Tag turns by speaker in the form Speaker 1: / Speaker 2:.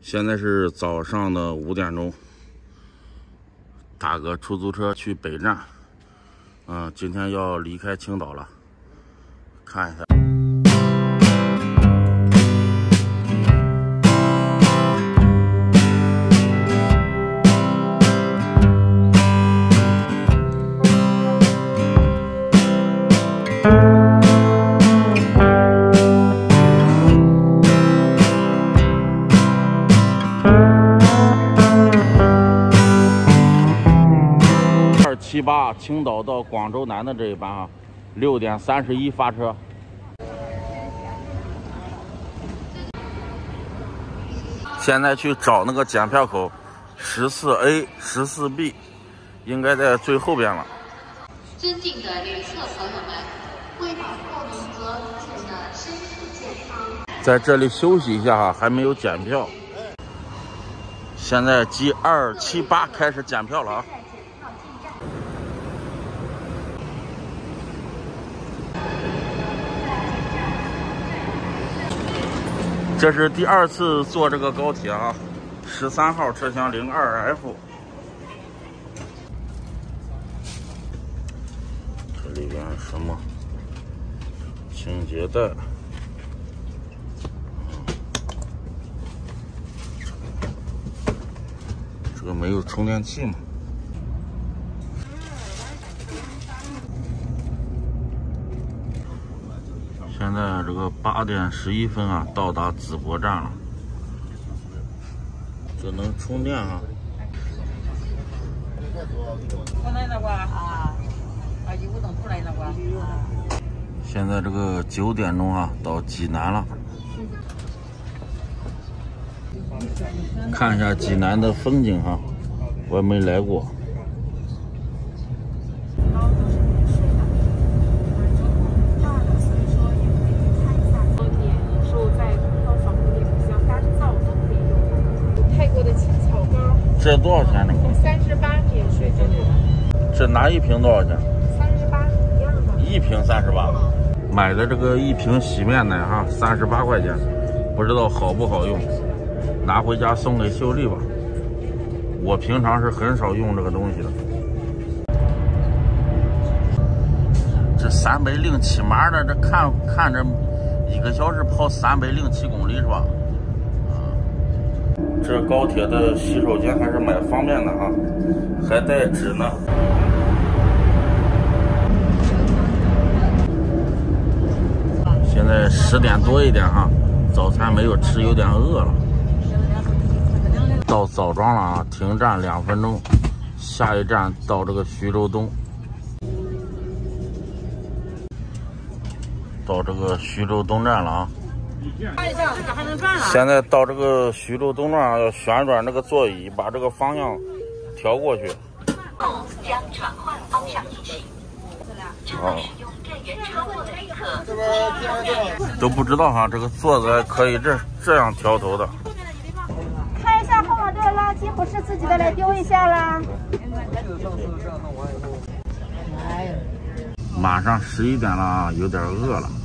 Speaker 1: 现在是早上的5点钟，打个出租车去北站。今天要离开青岛了，看一下。278青岛到广州南的这一班啊，6点31发车。现在去找那个检票口，14A、14B， 应该在最后边了。
Speaker 2: 尊敬的旅客朋友们，为保护您和旅客的身体健康，
Speaker 1: 在这里休息一下哈，还没有检票。现在 G278 开始检票了啊。这是第2次坐这个高铁啊，13号车厢02F。这里边什么？清洁袋。这个没有充电器嘛？现在这个8点11分啊，到达淄博站了。这能充电啊！现在这个9点钟啊，到济南了。看一下济南的风景哈，我也没来过。这多少钱呢
Speaker 3: ？38免税这里。
Speaker 1: 这拿一瓶多少钱
Speaker 3: ？38一样的。
Speaker 1: 一瓶38。买的这个一瓶洗面奶哈，38块钱，不知道好不好用，拿回家送给秀丽吧。我平常是很少用这个东西的。这307码的，这看着1个小时跑307公里是吧？这高铁的洗手间还是蛮方便的啊，还带纸呢。现在10点多一点哈，早餐没有吃，有点饿了。到枣庄了啊，停站2分钟，下一站到这个徐州东。到这个徐州东站了啊。现在到这个徐州东站要旋转这个座椅，把这个方向调过去。
Speaker 2: 将转换方向进行。使用电源车座的旅客
Speaker 1: 都不知道哈，这个座子还可以这样调头的。
Speaker 3: 看一下后面这个垃圾不是自己的，来丢一下啦。
Speaker 1: 马上11点了啊，有点饿了。